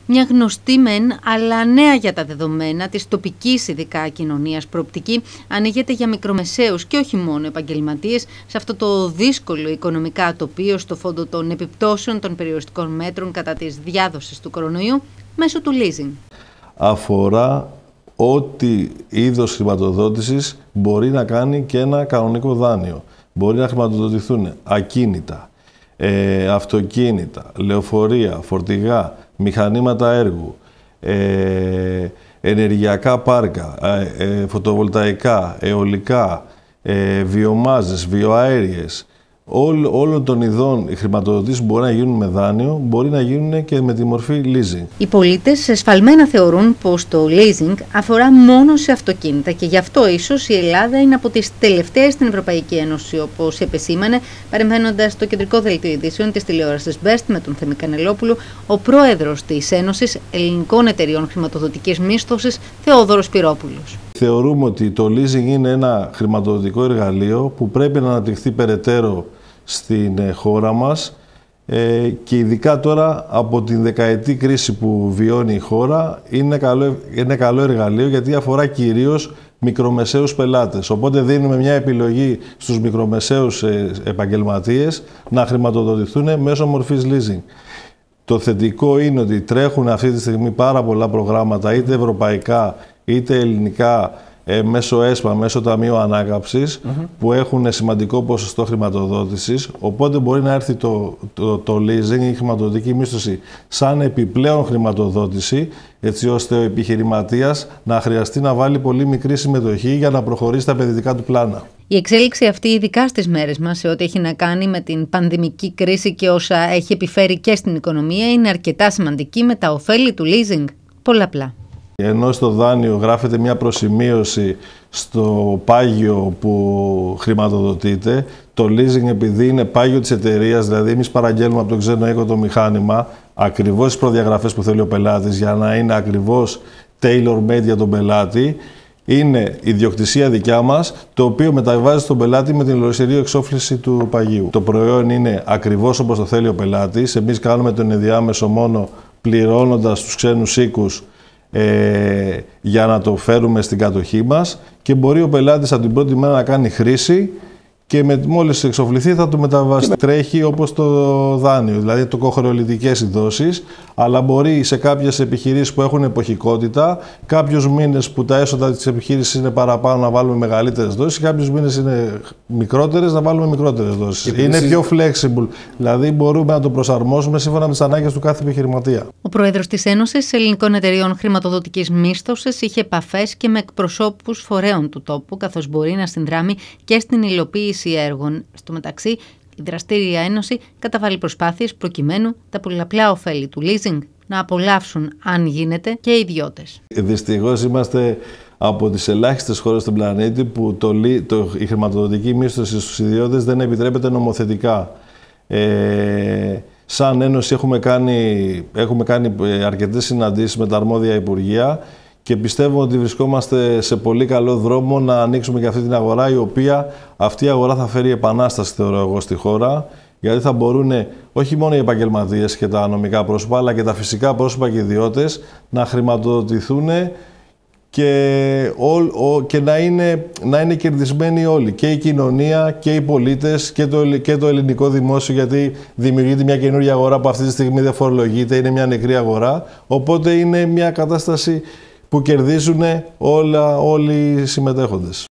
Μια γνωστή μεν, αλλά νέα για τα δεδομένα της τοπικής ειδικά κοινωνίας προοπτική ανοίγεται για μικρομεσαίους και όχι μόνο επαγγελματίες σε αυτό το δύσκολο οικονομικά τοπίο στο φόντο των επιπτώσεων των περιοριστικών μέτρων κατά της διάδοσης του κορονοϊού μέσω του leasing. Αφορά ό,τι είδος χρηματοδότησης μπορεί να κάνει και ένα κανονικό δάνειο. Μπορεί να χρηματοδοτηθούν ακίνητα, αυτοκίνητα, λεωφορεία, φορτηγά, μηχανήματα έργου, ενεργειακά πάρκα, φωτοβολταϊκά, αιωλικά, βιομάζες, βιοαέριες. Όλων των ειδών οι χρηματοδοτήσεις που μπορεί να γίνουν με δάνειο, μπορεί να γίνουν και με τη μορφή leasing. Οι πολίτες εσφαλμένα θεωρούν πως το leasing αφορά μόνο σε αυτοκίνητα και γι' αυτό ίσως η Ελλάδα είναι από τις τελευταίες στην Ευρωπαϊκή Ένωση, όπως επεσήμανε παρεμβαίνοντας στο κεντρικό δελτίο ειδήσεων της τηλεόρασης Best με τον Θέμη Κανελόπουλο, ο πρόεδρος της Ένωσης Ελληνικών Εταιριών Χρηματοδοτικής Μίσθωσης, Θεόδωρος Πυρόπουλος. Θεωρούμε ότι το leasing είναι ένα χρηματοδοτικό εργαλείο που πρέπει να αναπτυχθεί περαιτέρω στην χώρα μας και ειδικά τώρα από την δεκαετή κρίση που βιώνει η χώρα είναι καλό εργαλείο γιατί αφορά κυρίως μικρομεσαίους πελάτες. Οπότε δίνουμε μια επιλογή στους μικρομεσαίους επαγγελματίες να χρηματοδοτηθούν μέσω μορφής leasing. Το θετικό είναι ότι τρέχουν αυτή τη στιγμή πάρα πολλά προγράμματα είτε ευρωπαϊκά είτε ελληνικά μέσω ΕΣΠΑ, μέσω Ταμείου Ανάκαμψης, που έχουν σημαντικό ποσοστό χρηματοδότησης. Οπότε μπορεί να έρθει το leasing, η χρηματοδοτική μίσθωση, σαν επιπλέον χρηματοδότηση, έτσι ώστε ο επιχειρηματίας να χρειαστεί να βάλει πολύ μικρή συμμετοχή για να προχωρήσει τα επενδυτικά του πλάνα. Η εξέλιξη αυτή, ειδικά στις μέρες μας, σε ό,τι έχει να κάνει με την πανδημική κρίση και όσα έχει επιφέρει και στην οικονομία, είναι αρκετά σημαντική με τα ωφέλη του leasing πολλαπλά. Ενώ στο δάνειο γράφεται μια προσημείωση στο πάγιο που χρηματοδοτείται, το leasing επειδή είναι πάγιο της εταιρείας, δηλαδή εμείς παραγγέλνουμε από τον ξένο οίκο το μηχάνημα, ακριβώς τις προδιαγραφές που θέλει ο πελάτης για να είναι ακριβώς tailor-made για τον πελάτη, είναι ιδιοκτησία δικιά μας, το οποίο μεταβάζει στον πελάτη με την ολοσυρή εξόφληση του παγίου. Το προϊόν είναι ακριβώς όπως το θέλει ο πελάτης, εμείς κάνουμε τον ενδιάμεσο μόνο πληρώνοντας τους ξένους οίκους για να το φέρουμε στην κατοχή μας και μπορεί ο πελάτης από την πρώτη μέρα να κάνει χρήση και μόλις εξοφληθεί θα το μεταβάσει. Τρέχει όπως το δάνειο, δηλαδή το κοχρεωλητικές οι δόσεις, αλλά μπορεί σε κάποιες επιχειρήσεις που έχουν εποχικότητα, κάποιους μήνες που τα έσοδα της επιχείρησης είναι παραπάνω να βάλουμε μεγαλύτερες δόσεις, κάποιους μήνες είναι μικρότερες να βάλουμε μικρότερες δόσεις. Είναι πιο flexible, δηλαδή μπορούμε να το προσαρμόσουμε σύμφωνα με τις ανάγκες του κάθε επιχειρηματία. Ο πρόεδρος της Ένωσης Ελληνικών Εταιριών Χρηματοδοτικής Μίσθωσης είχε επαφές και με εκπροσώπους φορέων του τόπου, καθώς μπορεί να συνδράμει και στην υλοποίηση έργων. Στο μεταξύ, η δραστήρια Ένωση καταβάλει προσπάθειες προκειμένου τα πολλαπλά ωφέλη του leasing να απολαύσουν, αν γίνεται, και οι ιδιώτες. Δυστυχώς είμαστε από τις ελάχιστες χώρες στον πλανήτη που η χρηματοδοτική μίσθωση στους ιδιώτες δεν επιτρέπεται νομοθετικά. Σαν Ένωση έχουμε κάνει αρκετές συναντήσεις με τα αρμόδια υπουργεία και πιστεύω ότι βρισκόμαστε σε πολύ καλό δρόμο να ανοίξουμε και αυτή την αγορά, αυτή η αγορά θα φέρει επανάσταση, θεωρώ εγώ, στη χώρα, γιατί θα μπορούν όχι μόνο οι επαγγελματίες και τα νομικά πρόσωπα, αλλά και τα φυσικά πρόσωπα και οι ιδιώτες να χρηματοδοτηθούν και να είναι κερδισμένοι όλοι, και η κοινωνία και οι πολίτες και το ελληνικό δημόσιο, γιατί δημιουργείται μια καινούργια αγορά που αυτή τη στιγμή δεν φορολογείται, είναι μια νεκρή αγορά, οπότε είναι μια κατάσταση που κερδίζουν όλοι οι συμμετέχοντες.